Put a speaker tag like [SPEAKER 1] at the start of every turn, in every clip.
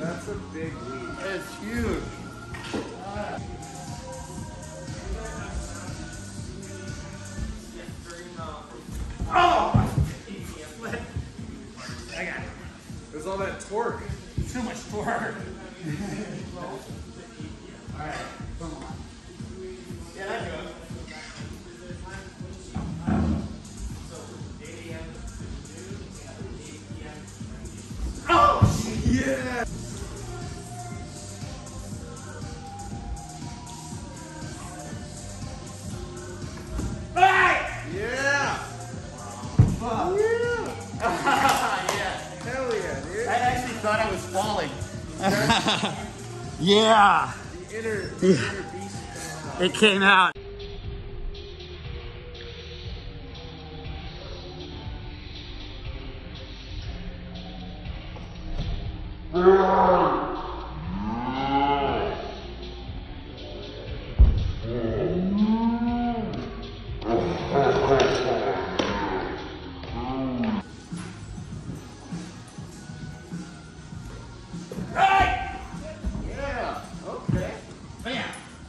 [SPEAKER 1] That's a big leap.
[SPEAKER 2] It's huge. Oh! I got it.
[SPEAKER 1] There's all that torque.
[SPEAKER 2] Too much torque. Alright, come on. Yeah, that's good. Oh!
[SPEAKER 1] Yeah! Yeah!
[SPEAKER 2] Fuck.
[SPEAKER 1] Yeah!
[SPEAKER 2] Yeah.
[SPEAKER 1] Hell yeah, dude.
[SPEAKER 2] I actually thought I was falling.
[SPEAKER 3] Yeah,
[SPEAKER 1] The inner beast.
[SPEAKER 3] it came out.
[SPEAKER 1] Yeah, okay.
[SPEAKER 2] Bam.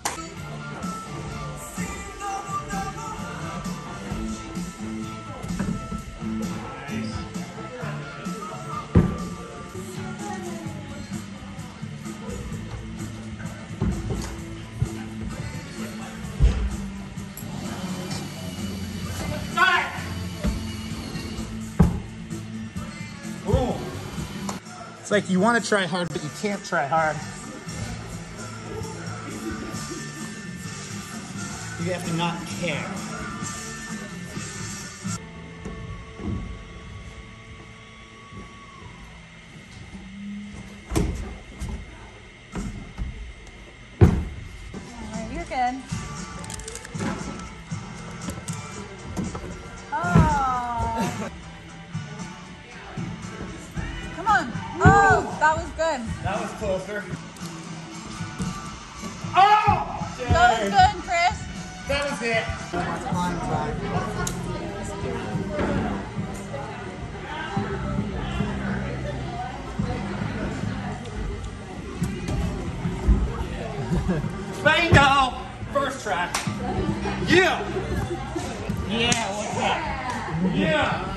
[SPEAKER 3] Boom. It's like you want to try hard, but you can't try hard. You have to not care.
[SPEAKER 4] You're good. Oh. Come on. Oh, that was good.
[SPEAKER 2] That was closer. Oh!
[SPEAKER 4] That was good, Chris.
[SPEAKER 2] That was it. Bingo! First try. Yeah!
[SPEAKER 3] Yeah, what's that?
[SPEAKER 2] Yeah!